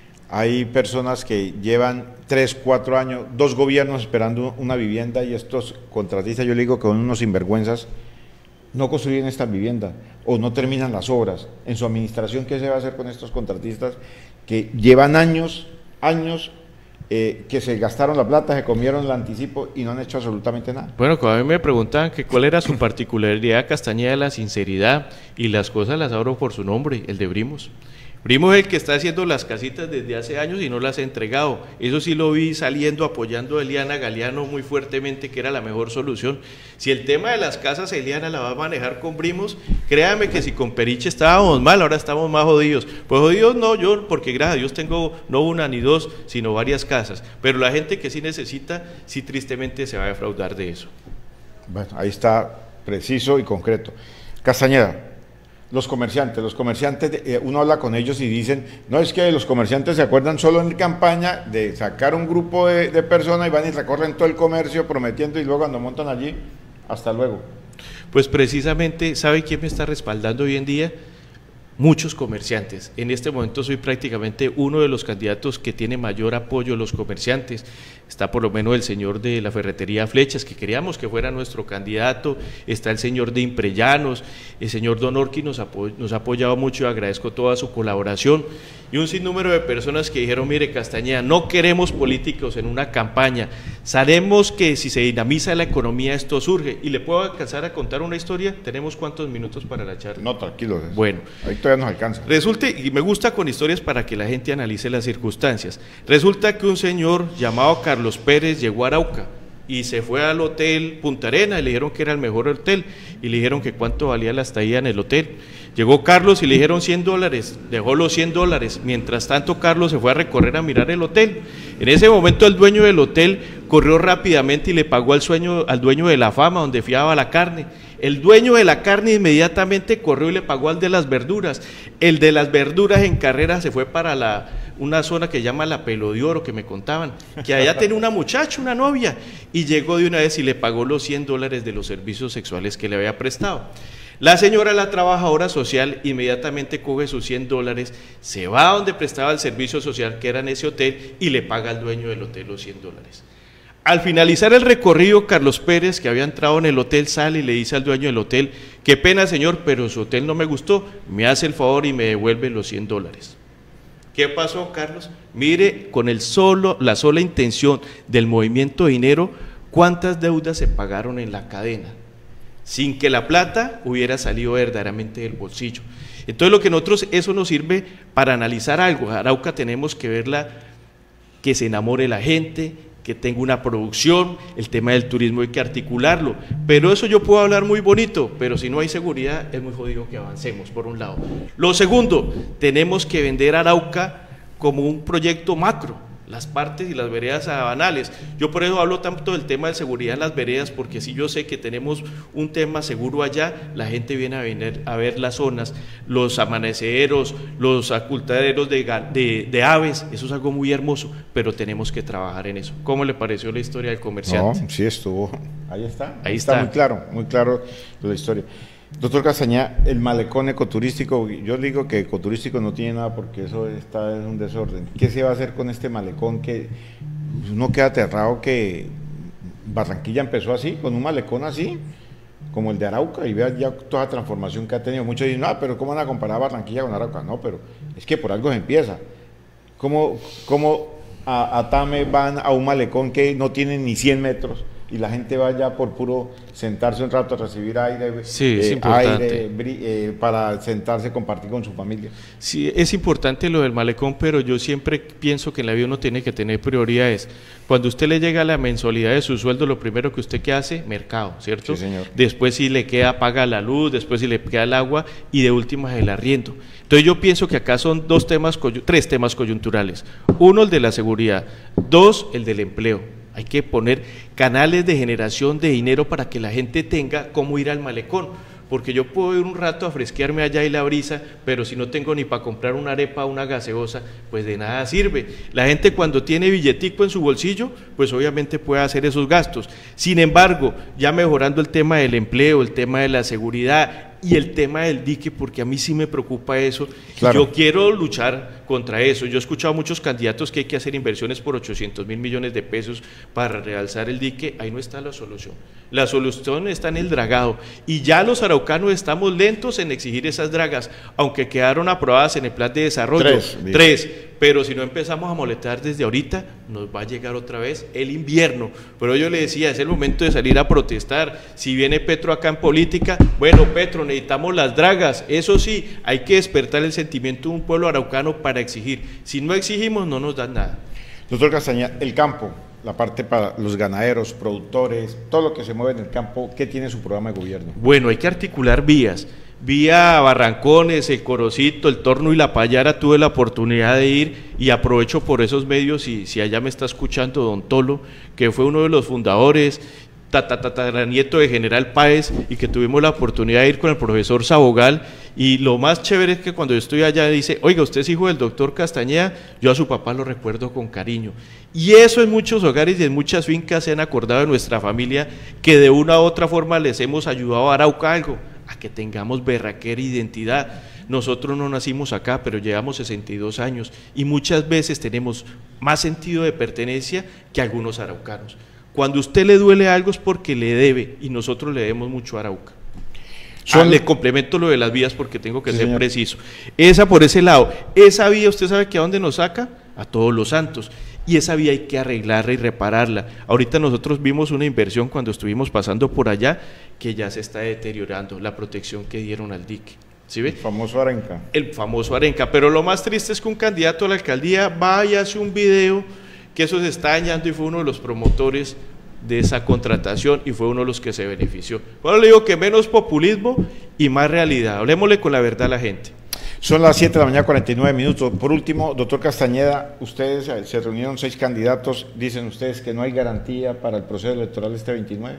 hay personas que llevan tres, cuatro años, dos gobiernos esperando una vivienda, y estos contratistas, yo le digo que son unos sinvergüenzas, no construyen esta vivienda o no terminan las obras? En su administración, ¿qué se va a hacer con estos contratistas que llevan años, años, eh, que se gastaron la plata, se comieron el anticipo y no han hecho absolutamente nada? Bueno, cuando a mí me preguntaban que cuál era su particularidad, Castañeda, la sinceridad, y las cosas las abro por su nombre, el de Brimos. Brimos es el que está haciendo las casitas desde hace años y no las ha entregado. Eso sí lo vi saliendo apoyando a Eliana Galeano muy fuertemente, que era la mejor solución. Si el tema de las casas Eliana la va a manejar con Brimos, créame que si con Periche estábamos mal, ahora estamos más jodidos. Pues jodidos no, yo, porque gracias a Dios tengo no una ni dos, sino varias casas. Pero la gente que sí necesita, sí tristemente se va a defraudar de eso. Bueno, ahí está preciso y concreto. Castañeda. Los comerciantes, los comerciantes, eh, uno habla con ellos y dicen, no, es que los comerciantes se acuerdan solo en campaña de sacar un grupo de, de personas y van y recorren todo el comercio prometiendo y luego cuando montan allí, hasta luego. Pues precisamente, ¿sabe quién me está respaldando hoy en día? Muchos comerciantes. En este momento soy prácticamente uno de los candidatos que tiene mayor apoyo a los comerciantes. Está por lo menos el señor de la ferretería Flechas, que queríamos que fuera nuestro candidato, está el señor de Imprellanos, el señor Don Orqui nos, apo nos ha apoyado mucho, agradezco toda su colaboración, y un sinnúmero de personas que dijeron, mire Castañeda, no queremos políticos en una campaña, sabemos que si se dinamiza la economía esto surge, y le puedo alcanzar a contar una historia, ¿tenemos cuántos minutos para la charla? No, tranquilo. Bueno. Ahí todavía nos alcanza. Resulta, y me gusta con historias para que la gente analice las circunstancias, resulta que un señor llamado Carlos Pérez llegó a Arauca y se fue al hotel Punta Arena y le dijeron que era el mejor hotel y le dijeron que cuánto valía la estadía en el hotel. Llegó Carlos y le dijeron cien dólares, dejó los cien dólares, mientras tanto Carlos se fue a recorrer a mirar el hotel. En ese momento el dueño del hotel corrió rápidamente y le pagó al, sueño, al dueño de la Fama, donde fiaba la carne. El dueño de la carne inmediatamente corrió y le pagó al de las verduras. El de las verduras en carrera se fue para la, una zona que se llama la Pelo de Oro, que me contaban, que allá tenía una muchacha, una novia, y llegó de una vez y le pagó los cien dólares de los servicios sexuales que le había prestado. La señora, la trabajadora social, inmediatamente coge sus cien dólares, se va a donde prestaba el servicio social, que era en ese hotel, y le paga al dueño del hotel los cien dólares. Al finalizar el recorrido, Carlos Pérez, que había entrado en el hotel, sale y le dice al dueño del hotel, qué pena señor, pero su hotel no me gustó, me hace el favor y me devuelve los cien dólares. ¿Qué pasó, Carlos? Mire, con el solo, la sola intención del movimiento de dinero, ¿cuántas deudas se pagaron en la cadena? Sin que la plata hubiera salido verdaderamente del bolsillo. Entonces lo que nosotros, eso nos sirve para analizar algo. Arauca tenemos que verla, que se enamore la gente, que tenga una producción, el tema del turismo hay que articularlo, pero eso yo puedo hablar muy bonito, pero si no hay seguridad es muy jodido que avancemos, por un lado. Lo segundo, tenemos que vender Arauca como un proyecto macro, las partes y las veredas sabanales. Yo por eso hablo tanto del tema de seguridad en las veredas, porque si yo sé que tenemos un tema seguro allá, la gente viene a venir a ver las zonas, los amaneceros, los ocultaderos de, de, de aves, eso es algo muy hermoso, pero tenemos que trabajar en eso. ¿Cómo le pareció la historia del comerciante? No, sí estuvo, ahí está, ahí está, está muy claro, muy claro la historia. Doctor Castañeda, el malecón ecoturístico, yo digo que ecoturístico no tiene nada porque eso está en un desorden. ¿Qué se va a hacer con este malecón? Que uno queda aterrado que Barranquilla empezó así, con un malecón así, como el de Arauca, y vea ya toda la transformación que ha tenido. Muchos dicen, no, pero ¿cómo van a comparar Barranquilla con Arauca? No, pero es que por algo se empieza. ¿Cómo, cómo a, a Tame van a un malecón que no tiene ni cien metros? Y la gente vaya por puro sentarse un rato a recibir aire, sí, eh, es importante. aire eh, para sentarse, compartir con su familia. Sí, es importante lo del malecón, pero yo siempre pienso que en la vida uno tiene que tener prioridades. Cuando usted le llega la mensualidad de su sueldo, lo primero que usted que hace, mercado, ¿cierto? Sí, señor. Después si le queda, paga la luz, después si le queda el agua y de última el arriendo. Entonces yo pienso que acá son dos temas, tres temas coyunturales. Uno, el de la seguridad. Dos, el del empleo. Hay que poner canales de generación de dinero para que la gente tenga cómo ir al malecón, porque yo puedo ir un rato a fresquearme allá y la brisa, pero si no tengo ni para comprar una arepa o una gaseosa, pues de nada sirve. La gente cuando tiene billetico en su bolsillo, pues obviamente puede hacer esos gastos. Sin embargo, ya mejorando el tema del empleo, el tema de la seguridad y el tema del dique, porque a mí sí me preocupa eso, claro. Yo quiero luchar contra eso. Yo he escuchado a muchos candidatos que hay que hacer inversiones por ochocientos mil millones de pesos para realzar el dique. Ahí no está la solución. La solución está en el dragado, y ya los araucanos estamos lentos en exigir esas dragas, aunque quedaron aprobadas en el plan de desarrollo. Tres. Tres. pero si no empezamos a molestar desde ahorita, nos va a llegar otra vez el invierno. Pero yo le decía, es el momento de salir a protestar. Si viene Petro acá en política, bueno, Petro, necesitamos las dragas. Eso sí, hay que despertar el sentimiento de un pueblo araucano para exigir. Si no exigimos, no nos dan nada. Doctor Castañeda, el campo, la parte para los ganaderos, productores, todo lo que se mueve en el campo, ¿qué tiene su programa de gobierno? Bueno, hay que articular vías. Vía Barrancones, el Corocito, el Torno y la Payara tuve la oportunidad de ir y aprovecho por esos medios, y si allá me está escuchando don Tolo, que fue uno de los fundadores, tataranieto de General Páez, y que tuvimos la oportunidad de ir con el profesor Sabogal, y lo más chévere es que cuando yo estoy allá dice, oiga, usted es hijo del doctor Castañeda, yo a su papá lo recuerdo con cariño, y eso en muchos hogares y en muchas fincas se han acordado de nuestra familia, que de una u otra forma les hemos ayudado a Arauca algo, a que tengamos berraquera identidad. Nosotros no nacimos acá, pero llevamos sesenta y dos años y muchas veces tenemos más sentido de pertenencia que algunos araucanos. Cuando a usted le duele algo es porque le debe, y nosotros le debemos mucho a Arauca. Son... Ah, le complemento lo de las vías porque tengo que sí, ser señor. preciso. Esa por ese lado, esa vía, ¿usted sabe que a dónde nos saca? A Todos los Santos. Y esa vía hay que arreglarla y repararla. Ahorita nosotros vimos una inversión cuando estuvimos pasando por allá que ya se está deteriorando, la protección que dieron al dique. ¿Sí ve? El famoso Arenca. El famoso Arenca, pero lo más triste es que un candidato a la alcaldía va y hace un video que eso se está dañando, y fue uno de los promotores de esa contratación y fue uno de los que se benefició. Ahora le digo que menos populismo y más realidad. Hablemosle con la verdad a la gente. Son las siete de la mañana, cuarenta y nueve minutos. Por último, doctor Castañeda, ustedes se reunieron seis candidatos, dicen ustedes que no hay garantía para el proceso electoral este veintinueve.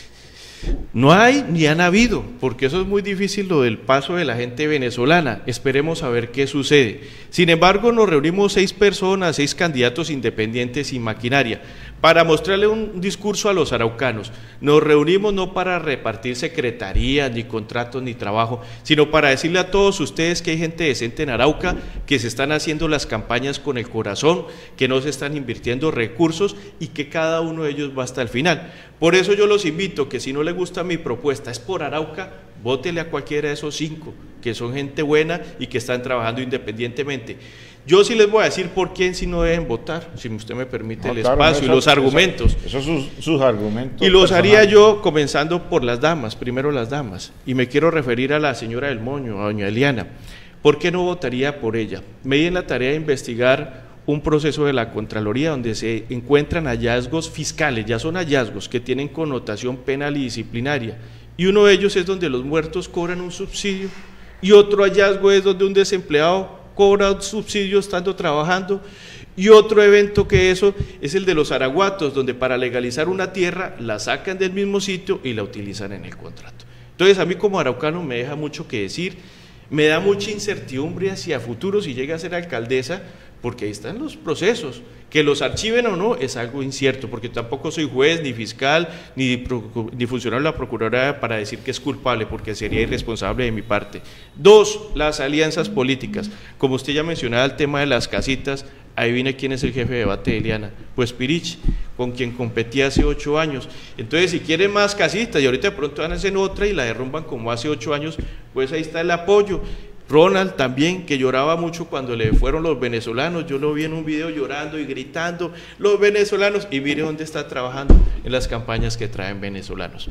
No hay ni han habido, porque eso es muy difícil lo del paso de la gente venezolana. Esperemos a ver qué sucede. Sin embargo, nos reunimos seis personas, seis candidatos independientes sin maquinaria, para mostrarle un discurso a los araucanos. Nos reunimos no para repartir secretarías, ni contratos, ni trabajo, sino para decirle a todos ustedes que hay gente decente en Arauca, que se están haciendo las campañas con el corazón, que no se están invirtiendo recursos y que cada uno de ellos va hasta el final. Por eso yo los invito que si no le gusta mi propuesta, es por Arauca, vótele a cualquiera de esos cinco, que son gente buena y que están trabajando independientemente. Yo sí les voy a decir por quién si no deben votar, si usted me permite no, el claro, espacio no, eso, y los argumentos. Esos son sus, sus argumentos. Y los personales. Haría yo comenzando por las damas, primero las damas. Y me quiero referir a la señora del Moño, a doña Eliana. ¿Por qué no votaría por ella? Me di en la tarea de investigar un proceso de la Contraloría donde se encuentran hallazgos fiscales, ya son hallazgos que tienen connotación penal y disciplinaria. Y uno de ellos es donde los muertos cobran un subsidio, y otro hallazgo es donde un desempleado cobra un subsidio estando trabajando, y otro evento que eso es el de los araguatos, donde para legalizar una tierra la sacan del mismo sitio y la utilizan en el contrato. Entonces a mí como araucano me deja mucho que decir, me da mucha incertidumbre hacia futuro si llega a ser alcaldesa, porque ahí están los procesos, que los archiven o no es algo incierto, porque tampoco soy juez, ni fiscal, ni, ni funcionario de la Procuraduría para decir que es culpable, porque sería irresponsable de mi parte. Dos, las alianzas políticas. Como usted ya mencionaba el tema de las casitas, ahí viene quién es el jefe de debate de Eliana, pues Pirich, con quien competí hace ocho años. Entonces, si quieren más casitas y ahorita de pronto van a hacer otra y la derrumban como hace ocho años, pues ahí está el apoyo. Ronald también, que lloraba mucho cuando le fueron los venezolanos, yo lo vi en un video llorando y gritando, los venezolanos, y mire dónde está trabajando, en las campañas que traen venezolanos.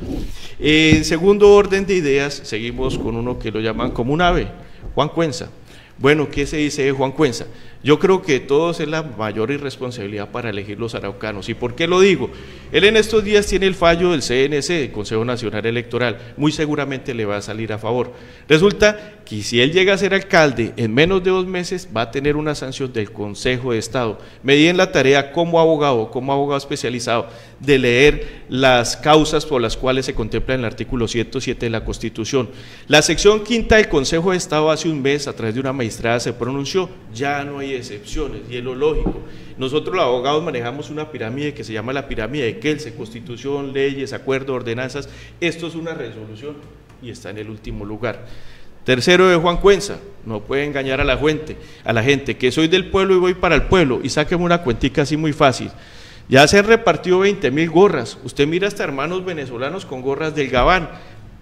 En segundo orden de ideas, seguimos con uno que lo llaman como un ave, Juan Cuenza. Bueno, ¿qué se dice de Juan Cuenza? Yo creo que todos es la mayor irresponsabilidad para elegir los araucanos. ¿Y por qué lo digo? Él en estos días tiene el fallo del C N C, el Consejo Nacional Electoral, muy seguramente le va a salir a favor. Resulta que si él llega a ser alcalde en menos de dos meses va a tener una sanción del Consejo de Estado. Me di en la tarea como abogado, como abogado especializado, de leer las causas por las cuales se contempla en el artículo ciento siete de la Constitución. La sección quinta del Consejo de Estado hace un mes, a través de una magistrada, se pronunció, ya no hay excepciones, y es lo lógico. Nosotros los abogados manejamos una pirámide que se llama la pirámide de Kelsen, Constitución, leyes, acuerdos, ordenanzas. Esto es una resolución y está en el último lugar. Tercero de Juan Cuenza, no puede engañar a la gente, a la gente que soy del pueblo y voy para el pueblo, y sáqueme una cuentica así muy fácil. Ya se han repartido veinte mil gorras, usted mira hasta hermanos venezolanos con gorras del Gabán,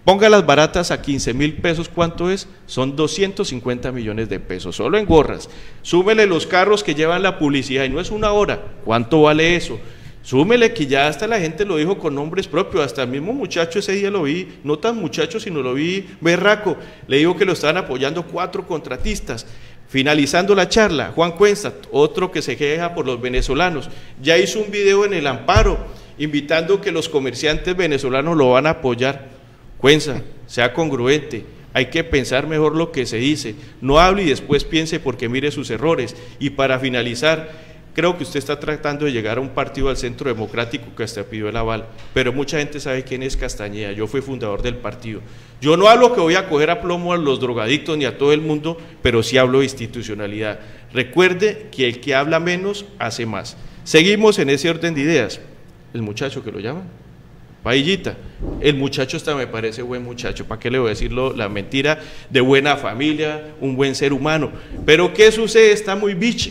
Ponga las baratas a quince mil pesos, ¿cuánto es? Son doscientos cincuenta millones de pesos, solo en gorras. Súmele los carros que llevan la publicidad, y no es una hora, ¿cuánto vale eso? Súmele que ya hasta la gente lo dijo con nombres propios, hasta el mismo muchacho ese día lo vi, no tan muchacho, sino lo vi berraco, le digo que lo estaban apoyando cuatro contratistas. Finalizando la charla, Juan Cuenza, otro que se queja por los venezolanos, ya hizo un video en el Amparo, invitando que los comerciantes venezolanos lo van a apoyar. Cuenza, sea congruente, hay que pensar mejor lo que se dice, no hable y después piense porque mire sus errores. Y para finalizar, creo que usted está tratando de llegar a un partido al Centro Democrático que hasta pidió el aval, pero mucha gente sabe quién es Castañeda, yo fui fundador del partido. Yo no hablo que voy a coger a plomo a los drogadictos ni a todo el mundo, pero sí hablo de institucionalidad. Recuerde que el que habla menos hace más. Seguimos en ese orden de ideas. El muchacho que lo llaman, Paillita, el muchacho hasta me parece buen muchacho, ¿para qué le voy a decir la mentira? De buena familia, un buen ser humano, pero ¿qué sucede? Está muy biche.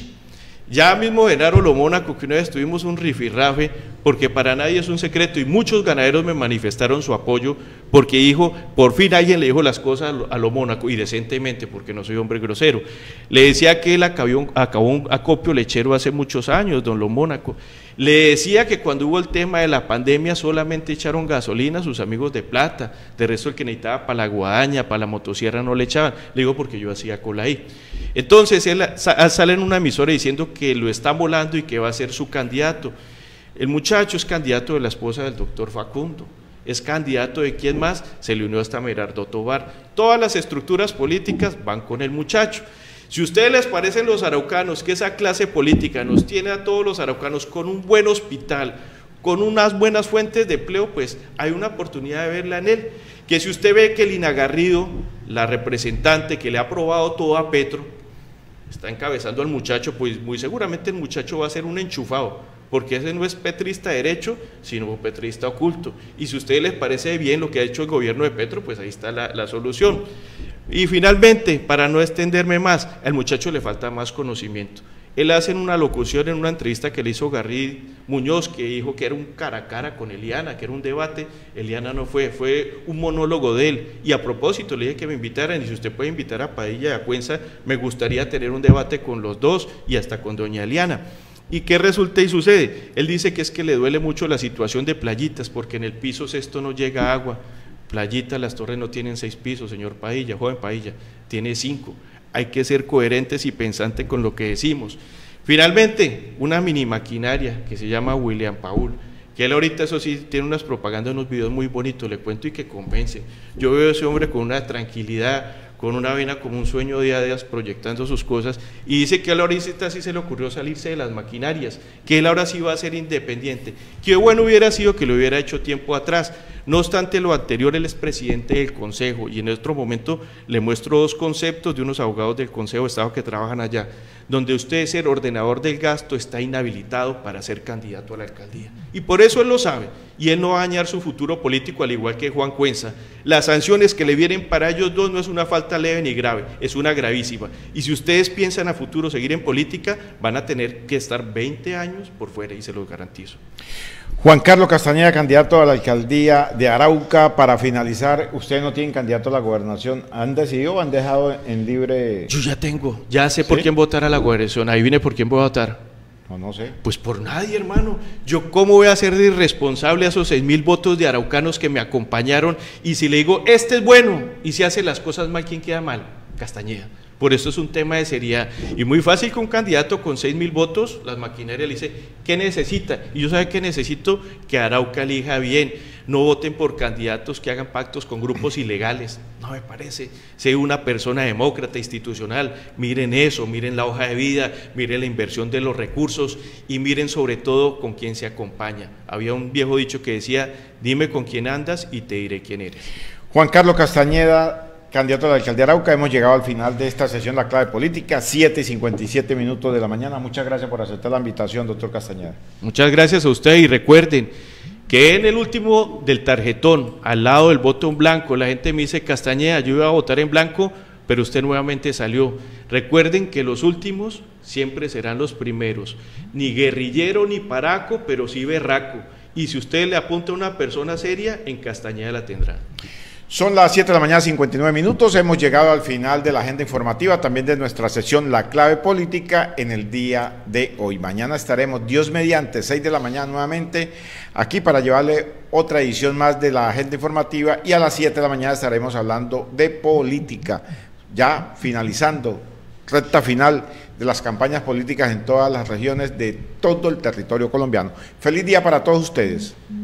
Ya mismo Genaro Lo Mónaco, que una vez tuvimos un rifirrafe, porque para nadie es un secreto, y muchos ganaderos me manifestaron su apoyo, porque dijo, por fin alguien le dijo las cosas a Lo Mónaco, y decentemente, porque no soy hombre grosero. Le decía que él acabó, acabó un acopio lechero hace muchos años, don Lo Mónaco. Le decía que cuando hubo el tema de la pandemia solamente echaron gasolina a sus amigos de plata, de resto el que necesitaba para la guadaña, para la motosierra no le echaban. Le digo porque yo hacía cola ahí. Entonces él sale en una emisora diciendo que lo está volando y que va a ser su candidato. El muchacho es candidato de la esposa del doctor Facundo, es candidato de quién más, se le unió hasta Merardo Tobar. Todas las estructuras políticas van con el muchacho. Si a ustedes les parecen los araucanos que esa clase política nos tiene a todos los araucanos con un buen hospital, con unas buenas fuentes de empleo, pues hay una oportunidad de verla en él. Que si usted ve que Lina Garrido, la representante que le ha aprobado todo a Petro, está encabezando al muchacho, pues muy seguramente el muchacho va a ser un enchufado, porque ese no es petrista derecho, sino petrista oculto. Y si a ustedes les parece bien lo que ha hecho el gobierno de Petro, pues ahí está la, la solución. Y finalmente, para no extenderme más, al muchacho le falta más conocimiento. Él hace una locución en una entrevista que le hizo Garrido Muñoz, que dijo que era un cara a cara con Eliana, que era un debate. Eliana no fue, fue un monólogo de él. Y a propósito, le dije que me invitaran, y si usted puede invitar a Padilla y a Cuenza, me gustaría tener un debate con los dos y hasta con doña Eliana. ¿Y qué resulta y sucede? Él dice que es que le duele mucho la situación de Playitas, porque en el piso sexto no llega agua. Playita, las torres no tienen seis pisos, señor Padilla, joven Padilla, tiene cinco. Hay que ser coherentes y pensantes con lo que decimos. Finalmente, una mini maquinaria que se llama William Paul, que él ahorita, eso sí, tiene unas propagandas, unos videos muy bonitos, le cuento, y que convence. Yo veo a ese hombre con una tranquilidad, con una vena como un sueño día a día, proyectando sus cosas, y dice que a él ahorita sí se le ocurrió salirse de las maquinarias, que él ahora sí va a ser independiente. Qué bueno hubiera sido que lo hubiera hecho tiempo atrás. No obstante lo anterior, él es presidente del Consejo, y en otro momento le muestro dos conceptos de unos abogados del Consejo de Estado que trabajan allá, donde usted, ser ordenador del gasto, está inhabilitado para ser candidato a la alcaldía. Y por eso él lo sabe, y él no va a dañar su futuro político, al igual que Juan Cuenza. Las sanciones que le vienen para ellos dos no es una falta leve ni grave, es una gravísima. Y si ustedes piensan a futuro seguir en política, van a tener que estar veinte años por fuera, y se los garantizo. Juan Carlos Castañeda, candidato a la alcaldía de Arauca. Para finalizar, ustedes no tienen candidato a la gobernación. ¿Han decidido o han dejado en libre? Yo ya tengo, ya sé por ¿Sí? quién votar a la gobernación. Ahí viene por quién voy a votar. No, no sé. Pues por nadie, hermano. Yo cómo voy a ser de irresponsable a esos seis mil votos de araucanos que me acompañaron, y si le digo, este es bueno, y si hace las cosas mal, ¿quién queda mal? Castañeda. Por eso es un tema de seriedad, y muy fácil que un candidato con seis mil votos, las maquinarias le dice, ¿qué necesita? Y yo sabe que necesito que Arauca elija bien, no voten por candidatos que hagan pactos con grupos ilegales, no me parece. Sé una persona demócrata, institucional, miren eso, miren la hoja de vida, miren la inversión de los recursos, y miren sobre todo con quién se acompaña. Había un viejo dicho que decía, dime con quién andas y te diré quién eres. Juan Carlos Castañeda, candidato a la alcaldía de Arauca. Hemos llegado al final de esta sesión, La Clave Política, siete y cincuenta y siete minutos de la mañana. Muchas gracias por aceptar la invitación, doctor Castañeda. Muchas gracias a usted, y recuerden que en el último del tarjetón, al lado del voto en blanco, la gente me dice, Castañeda, yo iba a votar en blanco, pero usted nuevamente salió. Recuerden que los últimos siempre serán los primeros, ni guerrillero ni paraco, pero sí berraco, y si usted le apunta a una persona seria, en Castañeda la tendrá. Son las siete de la mañana, cincuenta y nueve minutos. Hemos llegado al final de la agenda informativa, también de nuestra sesión La Clave Política en el día de hoy. Mañana estaremos, Dios mediante, seis de la mañana nuevamente aquí para llevarle otra edición más de la agenda informativa, y a las siete de la mañana estaremos hablando de política, ya finalizando, recta final de las campañas políticas en todas las regiones de todo el territorio colombiano. Feliz día para todos ustedes.